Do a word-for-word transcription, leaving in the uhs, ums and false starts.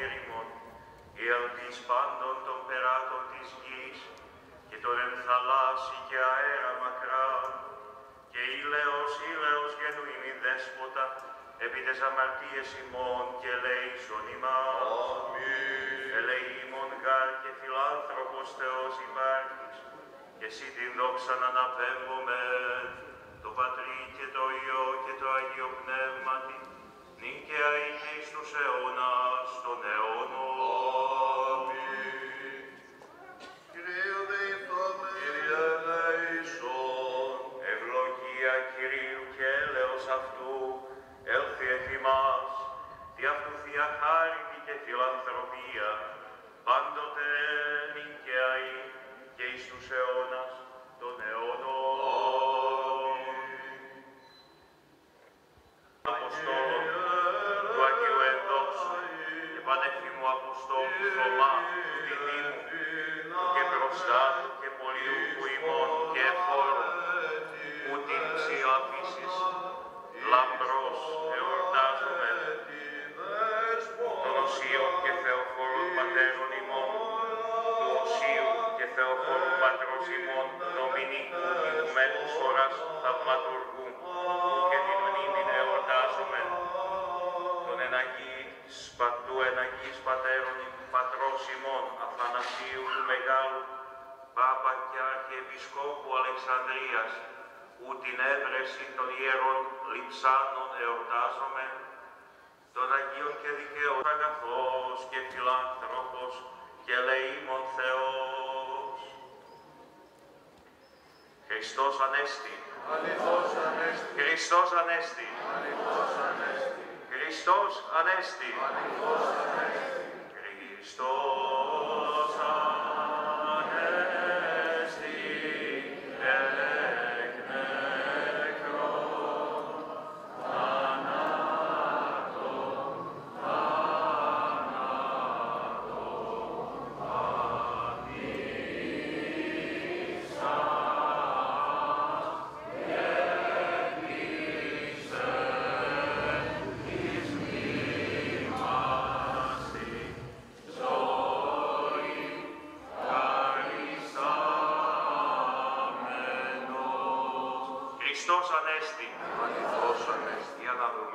ημών, η ελπίς πάντων των περάτων της γης, και τον ενθαλάσσι και αέρα μακρά, και ήλαιος, ήλαιος γενουήμι δέσποτα, επί τες αμαρτίες ημών και ελέησον ημάς. Αμήν. Ελεήμων γάρ και φιλάνθρωπος Θεός υπάρχεις, και εσύ την δόξαν αναπέμπομεν, το Πατρί και το Υιό και το Αγίο Πνεύματι, νίκαια ή και εις τους αιώνας των αιώνων. Αμήν. Κύριε δεηθόμεν. Κύριε ελέησον. Ευλογία Κυρίου και έλεος αυτού, έλθει εφ' ημάς, δι' αυτού Θεία χάρητη και φιλανθρωπία, πάντοτε νίκαια ή και εις τους αιώνας των αιώνων. Αποστόλων του Αγίου Ενδόξου και πανεφήμου Αποστόλου Θωμά του Διδήμου και προστάτου και πολιούχου ημών και εφόρου, που την ψηλαφήσεις λαμπρός εορτάζομεν των οσίων και θεοφόρων πατέρων ημών, του οσίου και θεοφόρου πατρός ημών, Δομηνικού ηγουμένου φοράς θαυματουργού, που και την μνήμην εορτάζομεν, τον εναγίης, του εναγίης πατέρων πατρός ημών, Αθανασίου του Μεγάλου, Πάπα και Αρχιεπισκόπου Αλεξανδρίας, που την έβρεση των ιερών λειψάνων εορτάζομεν, των Αγίων και δικαίων αγαθός και φιλάνθρωπος και ελεήμων Θεός. Χριστός Ανέστη. Αληθώς Ανέστη. Χριστός Ανέστη. Αληθώς Ανέστη. Χριστός Ανέστη. Αληθώς Ανέστη. Χριστός Ανέστη εκ νεκρών θανάτων, θανάτων αμύσας και κλείσεν εις μνήμας τη ζωή χαρισάμενος. Χριστός Ανέστη. Αληθώς Ανέστη. Για να δούμε.